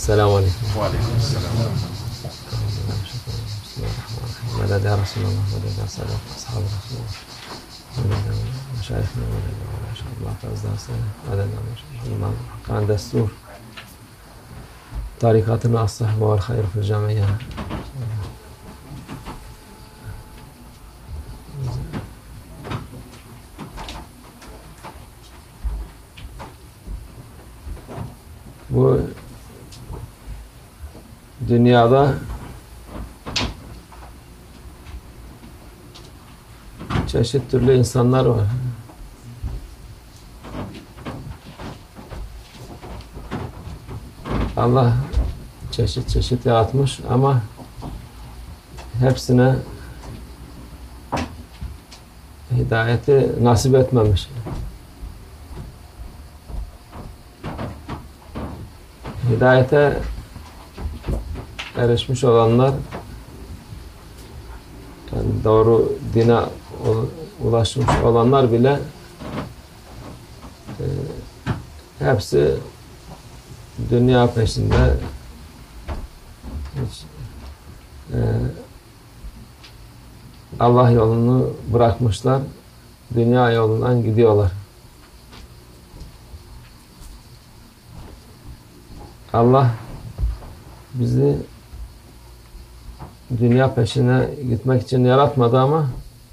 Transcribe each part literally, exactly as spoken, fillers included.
Selamun Aleyküm. Ve aleyküm selam. Meded ya Resulallah, meded ya salat, ashabı Resulallah. Meded ya meşayihna, meded ya meşayihna, fazla sene, meded ya meşayihna, kan destur. Tarikatına as-sahbu vel hayr fil camiye. Bu dünyada çeşit türlü insanlar var. Allah çeşit çeşit yaratmış ama hepsine hidayeti nasip etmemiş. Hidayete erişmiş olanlar, yani doğru dine ulaşmış olanlar bile e, hepsi dünya peşinde, hiç e, Allah yolunu bırakmışlar, dünya yolundan gidiyorlar. Allah bizi dünya peşine gitmek için yaratmadı ama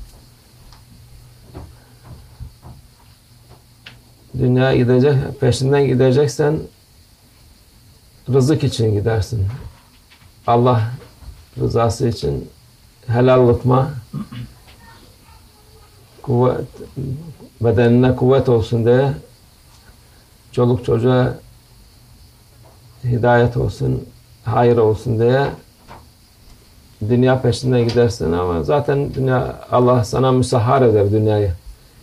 dünya gidecek, peşinden gideceksen rızık için gidersin. Allah rızası için helal lokma, kuvvet, bedenine kuvvet olsun diye, çoluk çocuğa hidayet olsun, hayır olsun diye dünya peşinden gidersin ama zaten dünya, Allah sana müsahhar eder dünyayı.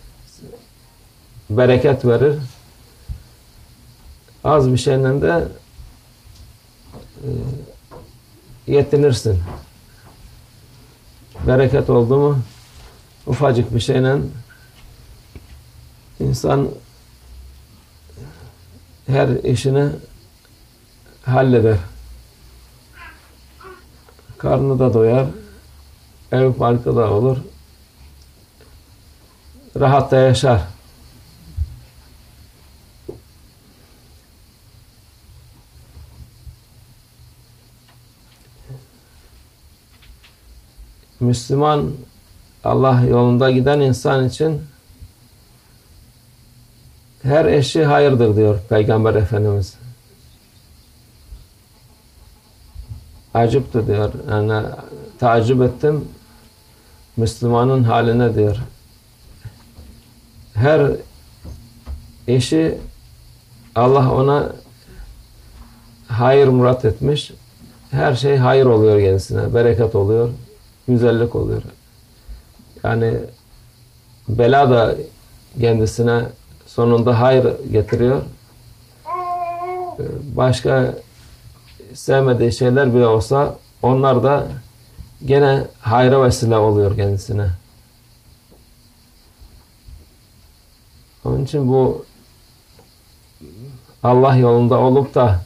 Bereket verir. Az bir şeyle de e, yetinirsin. Bereket oldu mu ufacık bir şeyle insan her işini halleder. Karnı da doyar, ev barkı da olur, rahat da yaşar. Müslüman, Allah yolunda giden insan için her eşi hayırdır diyor Peygamber Efendimiz. Acıptı diyor, yani tacip ettim Müslümanın haline diyor. Her eşi Allah ona hayır murat etmiş, her şey hayır oluyor kendisine, bereket oluyor, güzellik oluyor. Yani bela da kendisine sonunda hayır getiriyor. Başka sevmediği şeyler bile olsa onlar da gene hayra vesile oluyor kendisine. Onun için bu Allah yolunda olup da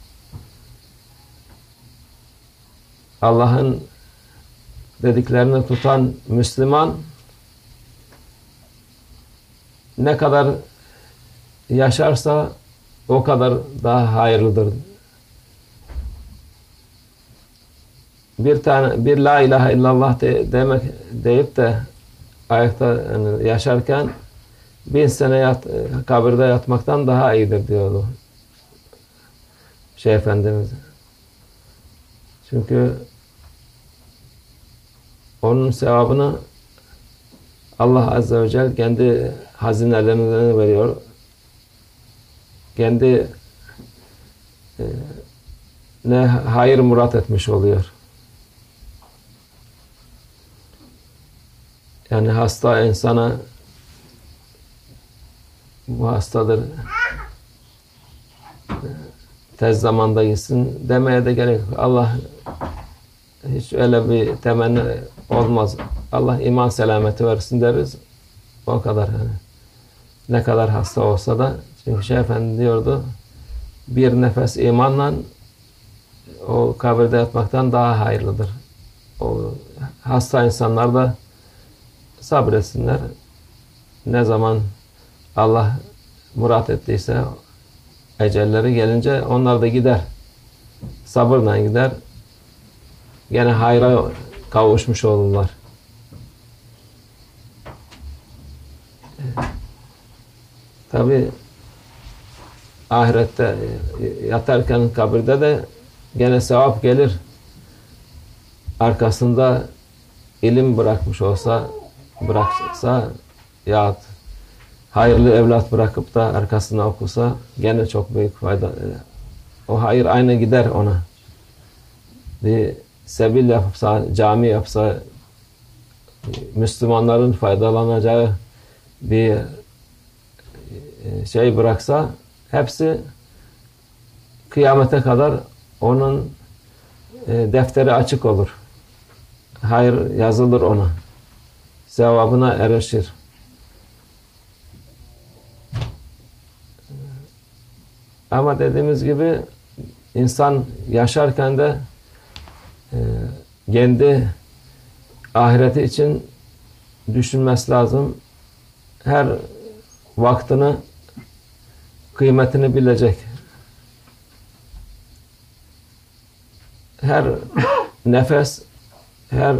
Allah'ın dediklerini tutan Müslüman ne kadar yaşarsa o kadar daha hayırlıdır. Bir tane bir la ilahe illallah de, demek deyip de ayakta yani yaşarken bin sene yat, kabirde yatmaktan daha iyidir diyordu Şeyh Efendimiz. Çünkü onun sevabını Allah Azze ve Celle kendi hazinelerine veriyor. Kendi e, ne hayır murat etmiş oluyor. Yani hasta insana bu hastadır, tez zamanda gitsin demeye de gerek yok. Allah hiç öyle bir temenni olmaz. Allah iman selameti versin deriz. O kadar yani. Ne kadar hasta olsa da, çünkü Şeyh Efendi diyordu, bir nefes imanla o kabirde yatmaktan daha hayırlıdır. O hasta insanlar da sabretsinler. Ne zaman Allah murat ettiyse ecelleri gelince onlar da gider. Sabırla gider. Gene hayra kavuşmuş olurlar. Tabi ahirette yatarken kabirde de gene sevap gelir. Arkasında ilim bırakmış olsa, bıraksa ya hayırlı evlat bırakıp da arkasına okusa gene çok büyük fayda. O hayır aynı gider ona. Bir sebil yapsa, cami yapsa, Müslümanların faydalanacağı bir şey bıraksa hepsi kıyamete kadar onun defteri açık olur. Hayır yazılır ona. Sevabına erişir. Ama dediğimiz gibi insan yaşarken de e, kendi ahireti için düşünmesi lazım. Her vaktini, kıymetini bilecek. Her nefes, her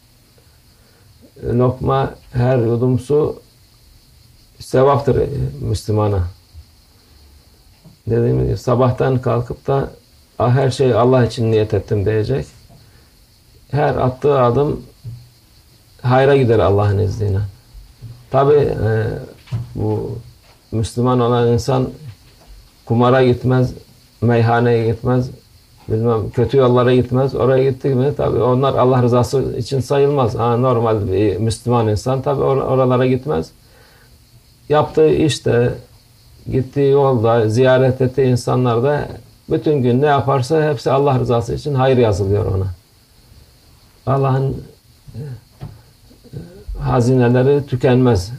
lokma, her yudum su sevaptır Müslümana. Dediğim gibi sabahtan kalkıp da her şey Allah için niyet ettim diyecek. Her attığı adım hayra gider Allah'ın izniyle. Tabi e, bu Müslüman olan insan kumara gitmez, meyhaneye gitmez, bilmem kötü yollara gitmez. Oraya gitti mi tabi onlar Allah rızası için sayılmaz. Ha, normal bir Müslüman insan tabi or oralara gitmez. Yaptığı işte, gittiği yolda, ziyaret ettiği insanlar da bütün gün ne yaparsa hepsi Allah rızası için hayır yazılıyor ona. Allah'ın hazineleri tükenmez.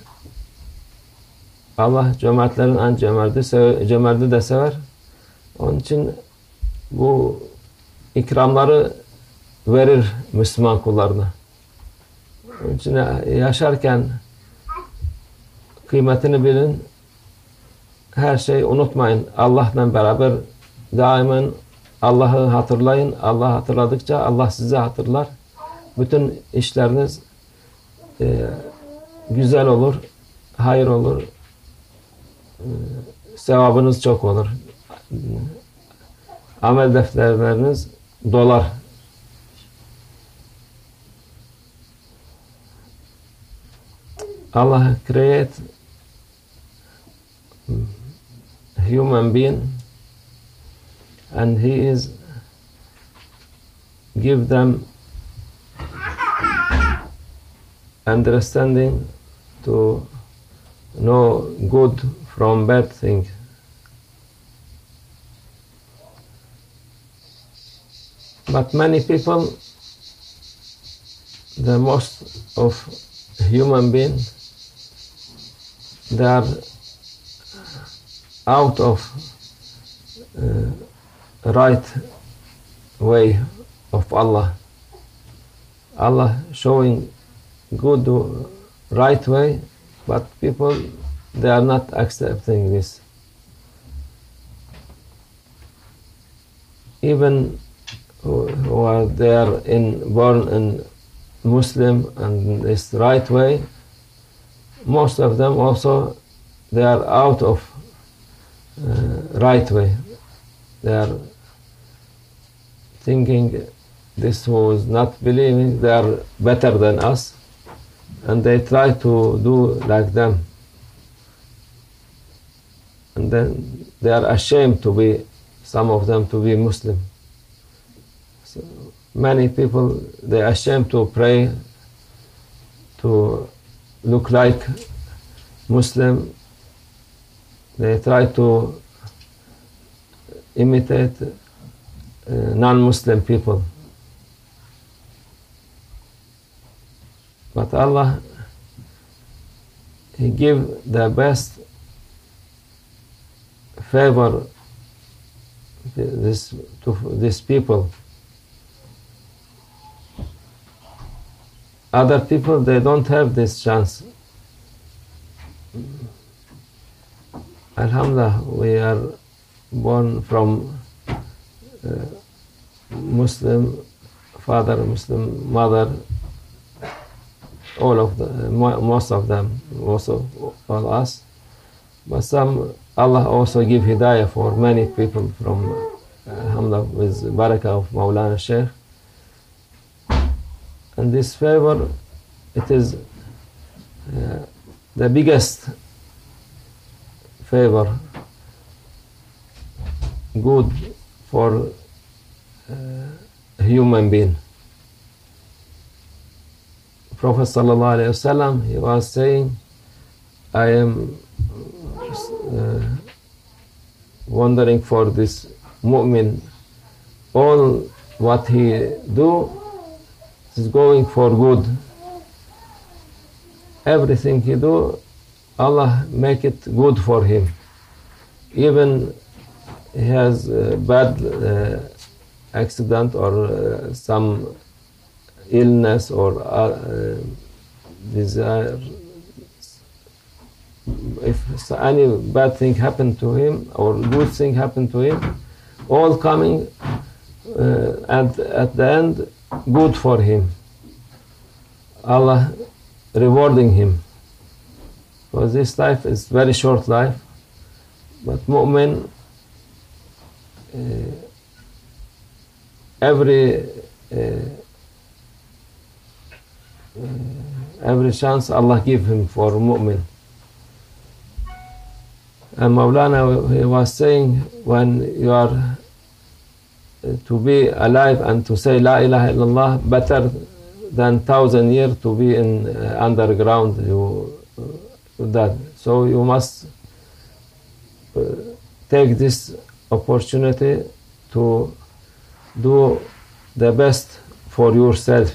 Allah cömertlerin en cömerti, cömerti de sever. Onun için bu ikramları verir Müslüman kullarına. Onun için yaşarken kıymetini bilin. Her şeyi unutmayın. Allah'la beraber daima Allah'ı hatırlayın. Allah hatırladıkça Allah sizi hatırlar. Bütün işleriniz e, güzel olur, hayır olur, e, sevabınız çok olur. Amel defterleriniz dolar. Allah create human being and he is give them understanding to know good from bad thing. But many people, the most of human beings, they are out of uh, right way of Allah. Allah showing good right way, but people they are not accepting this. Even who, who are there in born in Muslim and this right way, most of them also they are out of uh, right way. They are thinking this who is not believing they are better than us, and they try to do like them, and then they are ashamed to be, some of them to be Muslim. So many people they are ashamed to pray, to look like Muslim. They try to imitate uh, non-Muslim people. But Allah, He give the best favor this to these people. Other people, they don't have this chance. Alhamdulillah, we are born from uh, Muslim father, Muslim mother, all of the, most of them, most of all us. But some, Allah also give hidayah for many people from, uh, alhamdulillah, with barakah of Mawlana Shaykh. And this favor, it is uh, the biggest favor, good for uh, a human being. Prophet sallallahu alaihi wasallam, he was saying, I am uh, wondering for this mu'min, all what he do is going for good. Everything he do, Allah make it good for him. Even he has a bad uh, accident or uh, some illness or uh, desire. If any bad thing happened to him or good thing happened to him, all coming uh, and at the end good for him. Allah rewarding him. Because this life is very short life, but mu'min, uh, every uh, uh, every chance Allah give him for mu'min. And Mawlana, he was saying, when you are to be alive and to say La ilaha illallah, better than thousand years to be in uh, underground. You uh, that so you must uh, take this opportunity to do the best for yourself,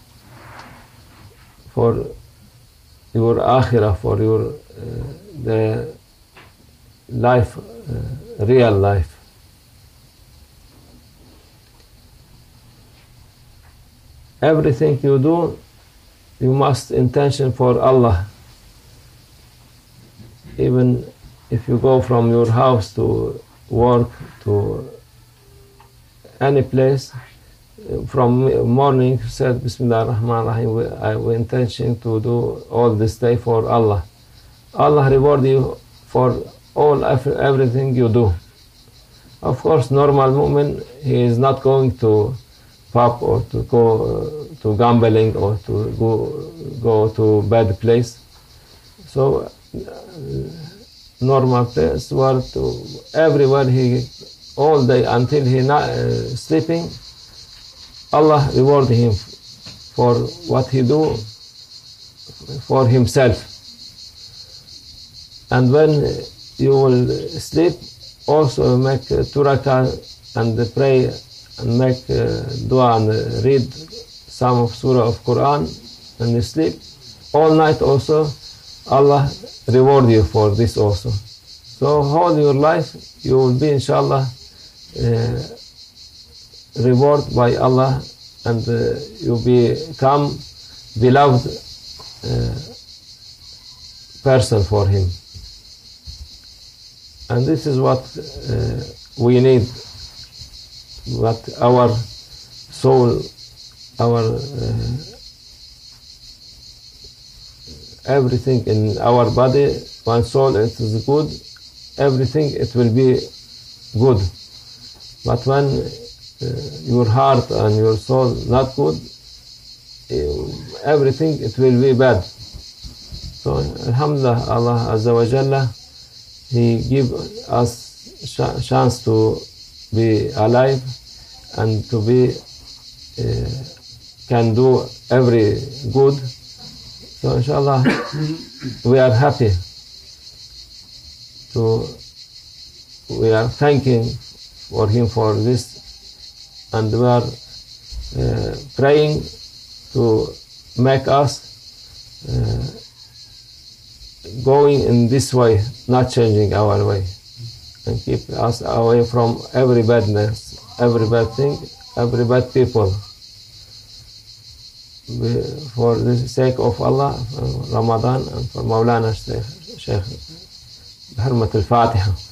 for your akhirah, for your uh, the life, uh, real life. Everything you do, you must intention for Allah. Even if you go from your house to work, to any place, from morning you said Bismillah ar-Rahman ar-Rahim, I will intention to do all this day for Allah. Allah reward you for all everything you do. Of course, normal mu'min, he is not going to pub or to go uh, to gambling or to go go to bad place. So uh, normal place where to everywhere he all day until he not uh, sleeping, Allah reward him for what he do for himself. And when you will sleep, also make uh, two rakah and pray and make uh, dua and uh, read some of surah of Quran and you sleep. All night also, Allah reward you for this also. So whole your life, you will be inshallah uh, reward by Allah, and uh, you become beloved uh, person for Him. And this is what uh, we need, what our soul, our uh, everything in our body, one soul, it is good, everything it will be good. But when uh, your heart and your soul not good, uh, everything it will be bad. So alhamdulillah, Allah Azza wa Jalla, He give us sh- chance to be alive and to be uh, can do every good. So inshallah, we are happy to, we are thanking for Him for this, and we are uh, praying to make us uh, going in this way, not changing our way. and keep us away from every badness, every bad thing, every bad people. For the sake of Allah, for Ramadan, and for Mawlana Sheikh, بحرمة الفاتحة.